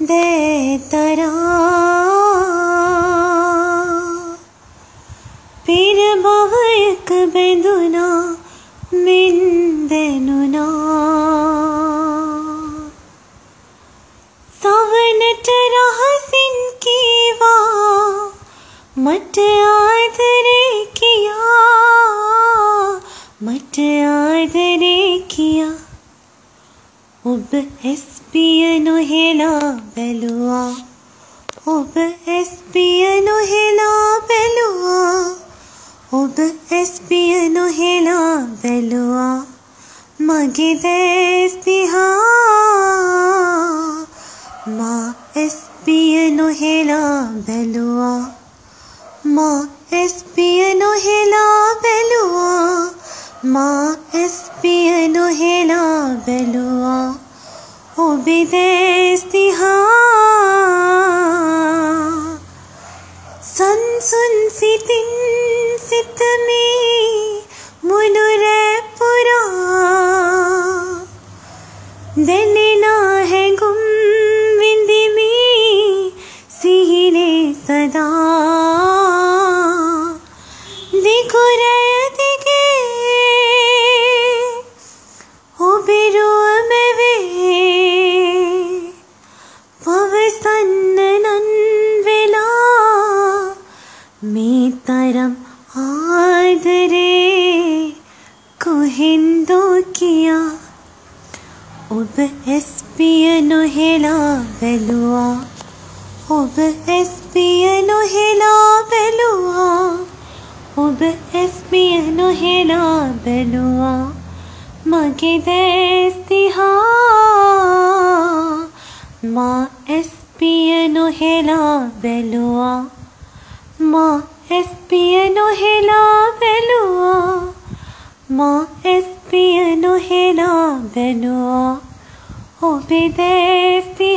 दे तरा फिर बहुक बेदुना मिंदेनुना सवनट रहसिन कीवा मट आदरे किया मट आदरे किया ඔබ එස්පිය නොහෙලා බැලුවා ඔබ එස්පිය නොහෙලා බැලුවා ඔබ එස්පිය නොහෙලා බැලුවා මගේ දැස් දිහා මා එස්පිය නොහෙලා බැලුවා මා එස්පිය නොහෙලා බැලුවා මා එස්පිය නොහෙලා බැලුවා ඔබේ දැස් දිහා සංසුන් සිතින් සිතමේ මුනුරේ පුරා දැනෙන හැඟුම් විඳිමි සිහිනේ සදා දිගුරය මේ තරම් ආදරේ කොහෙන්දෝ කියා ඔබ එස්පිය නොහෙලා බැලුවා ඔබ එස්පිය නොහෙලා බැලුවා ඔබ එස්පිය නොහෙලා බැලුවා මගේ දැස් දිහා මා එස්පිය නොහෙලා බැලුවා माँ एस्पिय නොහෙලා බැලුවා माँ एस्पिय නොහෙලා බැලුවා ඔබේ දැස්